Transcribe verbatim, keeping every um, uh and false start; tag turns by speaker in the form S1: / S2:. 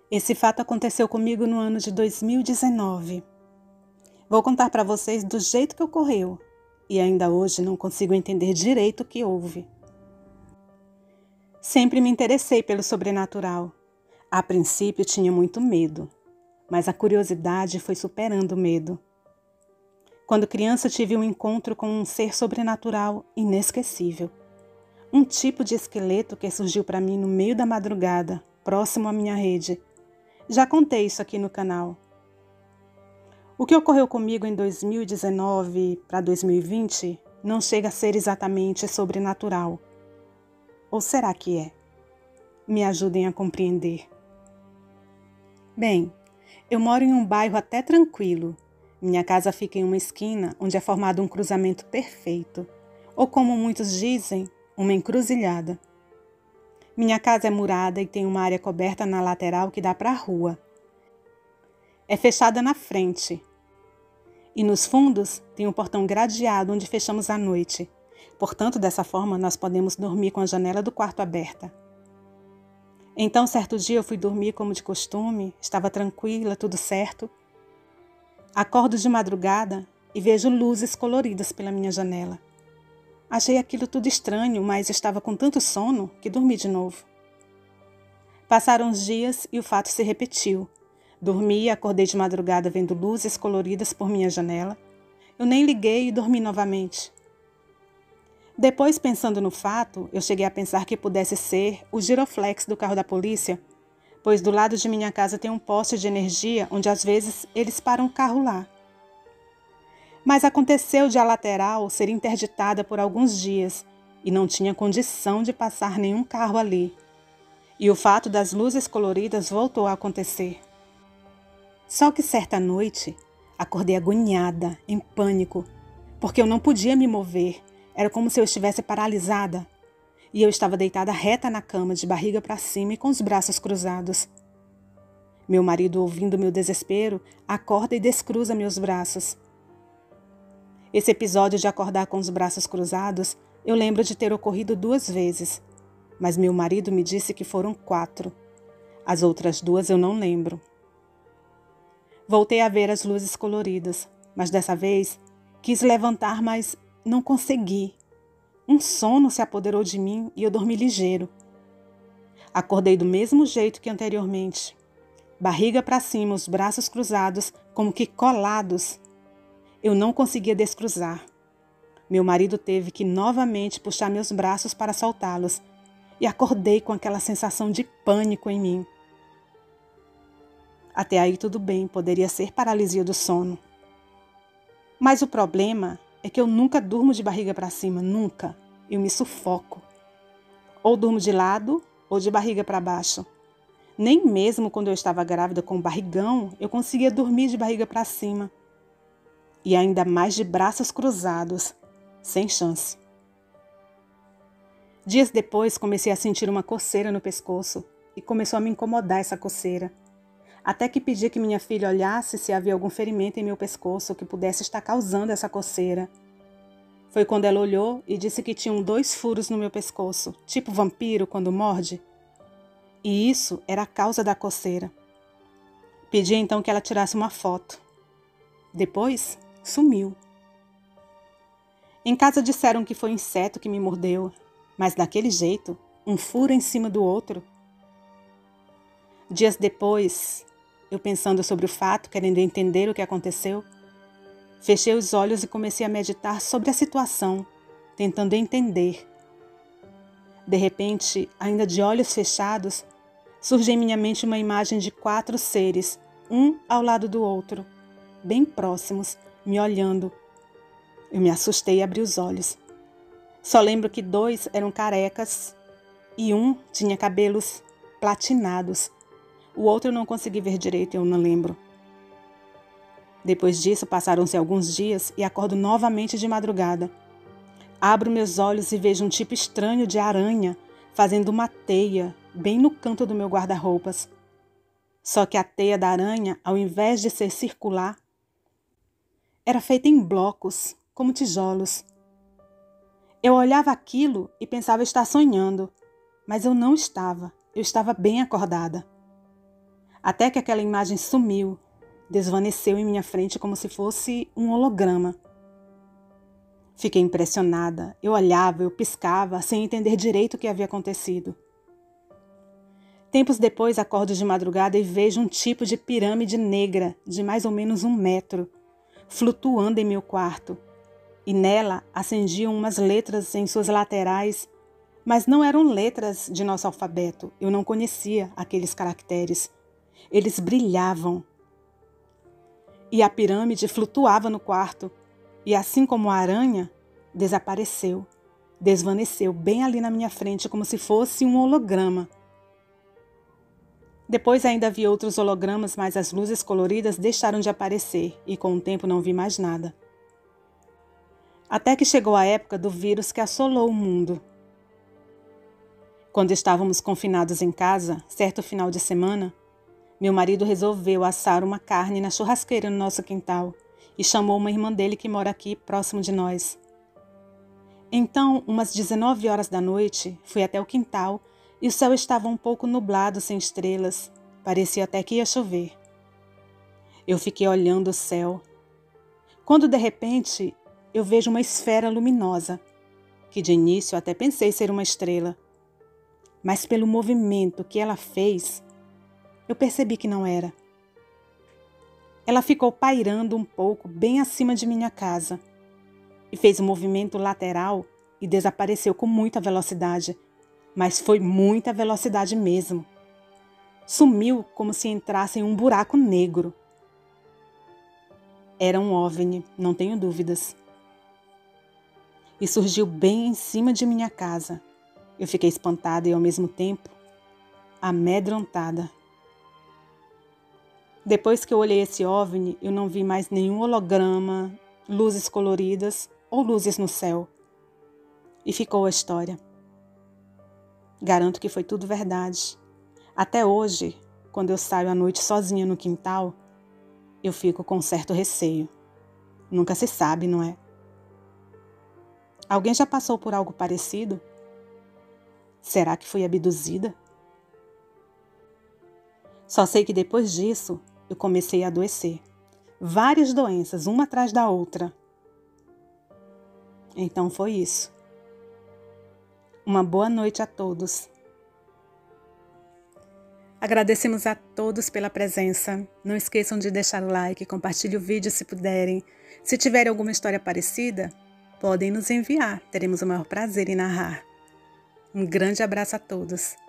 S1: Esse fato aconteceu comigo no ano de dois mil e dezenove. Vou contar para vocês do jeito que ocorreu, e ainda hoje não consigo entender direito o que houve. Sempre me interessei pelo sobrenatural. A princípio tinha muito medo, mas a curiosidade foi superando o medo. Quando criança tive um encontro com um ser sobrenatural inesquecível. Um tipo de esqueleto que surgiu para mim no meio da madrugada, próximo à minha rede. Já contei isso aqui no canal. O que ocorreu comigo em dois mil e dezenove para dois mil e vinte não chega a ser exatamente sobrenatural. Ou será que é? Me ajudem a compreender. Bem, eu moro em um bairro até tranquilo. Minha casa fica em uma esquina onde é formado um cruzamento perfeito, ou como muitos dizem, uma encruzilhada. Minha casa é murada e tem uma área coberta na lateral que dá para a rua. É fechada na frente. E nos fundos tem um portão gradeado onde fechamos à noite. Portanto, dessa forma, nós podemos dormir com a janela do quarto aberta. Então, certo dia eu fui dormir como de costume, estava tranquila, tudo certo. Acordo de madrugada e vejo luzes coloridas pela minha janela. Achei aquilo tudo estranho, mas estava com tanto sono que dormi de novo. Passaram os dias e o fato se repetiu. Dormi e acordei de madrugada vendo luzes coloridas por minha janela. Eu nem liguei e dormi novamente. Depois, pensando no fato, eu cheguei a pensar que pudesse ser o giroflex do carro da polícia, pois do lado de minha casa tem um poste de energia onde às vezes eles param o carro lá. Mas aconteceu de a lateral ser interditada por alguns dias e não tinha condição de passar nenhum carro ali. E o fato das luzes coloridas voltou a acontecer. Só que certa noite, acordei agoniada, em pânico, porque eu não podia me mover, era como se eu estivesse paralisada. E eu estava deitada reta na cama, de barriga para cima e com os braços cruzados. Meu marido, ouvindo meu desespero, acorda e descruza meus braços. Esse episódio de acordar com os braços cruzados, eu lembro de ter ocorrido duas vezes, mas meu marido me disse que foram quatro. As outras duas eu não lembro. Voltei a ver as luzes coloridas, mas dessa vez quis levantar, mas não consegui. Um sono se apoderou de mim e eu dormi ligeiro. Acordei do mesmo jeito que anteriormente. Barriga para cima, os braços cruzados, como que colados. Eu não conseguia descruzar. Meu marido teve que novamente puxar meus braços para soltá-los e acordei com aquela sensação de pânico em mim. Até aí tudo bem, poderia ser paralisia do sono. Mas o problema é que eu nunca durmo de barriga para cima, nunca. Eu me sufoco. Ou durmo de lado ou de barriga para baixo. Nem mesmo quando eu estava grávida com barrigão, eu conseguia dormir de barriga para cima. E ainda mais de braços cruzados, sem chance. Dias depois comecei a sentir uma coceira no pescoço e começou a me incomodar essa coceira. Até que pedi que minha filha olhasse se havia algum ferimento em meu pescoço que pudesse estar causando essa coceira. Foi quando ela olhou e disse que tinham dois furos no meu pescoço, tipo vampiro quando morde. E isso era a causa da coceira. Pedi então que ela tirasse uma foto. Depois, sumiu. Em casa disseram que foi um inseto que me mordeu, mas daquele jeito, um furo em cima do outro. Dias depois, eu pensando sobre o fato, querendo entender o que aconteceu, fechei os olhos e comecei a meditar sobre a situação, tentando entender. De repente, ainda de olhos fechados, surge em minha mente uma imagem de quatro seres, um ao lado do outro, bem próximos, me olhando. Eu me assustei e abri os olhos. Só lembro que dois eram carecas e um tinha cabelos platinados. O outro eu não consegui ver direito e eu não lembro. Depois disso, passaram-se alguns dias e acordo novamente de madrugada. Abro meus olhos e vejo um tipo estranho de aranha fazendo uma teia bem no canto do meu guarda-roupas. Só que a teia da aranha, ao invés de ser circular, era feita em blocos, como tijolos. Eu olhava aquilo e pensava estar sonhando, mas eu não estava, eu estava bem acordada. até que aquela imagem sumiu, desvaneceu em minha frente como se fosse um holograma. Fiquei impressionada. Eu olhava, eu piscava, sem entender direito o que havia acontecido. Tempos depois, acordo de madrugada e vejo um tipo de pirâmide negra de mais ou menos um metro, flutuando em meu quarto. E nela acendiam umas letras em suas laterais, mas não eram letras de nosso alfabeto. Eu não conhecia aqueles caracteres. Eles brilhavam. E a pirâmide flutuava no quarto, e assim como a aranha, desapareceu, desvaneceu bem ali na minha frente, como se fosse um holograma. Depois ainda vi outros hologramas, mas as luzes coloridas deixaram de aparecer, e com o tempo não vi mais nada. Até que chegou a época do vírus que assolou o mundo. Quando estávamos confinados em casa, certo final de semana, meu marido resolveu assar uma carne na churrasqueira no nosso quintal e chamou uma irmã dele que mora aqui próximo de nós. Então, umas dezenove horas da noite, fui até o quintal e o céu estava um pouco nublado, sem estrelas. Parecia até que ia chover. Eu fiquei olhando o céu, quando de repente eu vejo uma esfera luminosa, que de início até pensei ser uma estrela, mas pelo movimento que ela fez, eu percebi que não era. Ela ficou pairando um pouco bem acima de minha casa e fez um movimento lateral e desapareceu com muita velocidade, mas foi muita velocidade mesmo. Sumiu como se entrasse em um buraco negro. Era um OVNI, não tenho dúvidas. E surgiu bem em cima de minha casa. Eu fiquei espantada e ao mesmo tempo amedrontada. Depois que eu olhei esse OVNI, eu não vi mais nenhum holograma, luzes coloridas ou luzes no céu. E ficou a história. Garanto que foi tudo verdade. Até hoje, quando eu saio à noite sozinha no quintal, eu fico com um certo receio. Nunca se sabe, não é? Alguém já passou por algo parecido? Será que fui abduzida? Só sei que depois disso, eu comecei a adoecer. Várias doenças, uma atrás da outra. Então foi isso. Uma boa noite a todos. Agradecemos a todos pela presença. Não esqueçam de deixar o like, compartilhe o vídeo se puderem. Se tiverem alguma história parecida, podem nos enviar. Teremos o maior prazer em narrar. Um grande abraço a todos.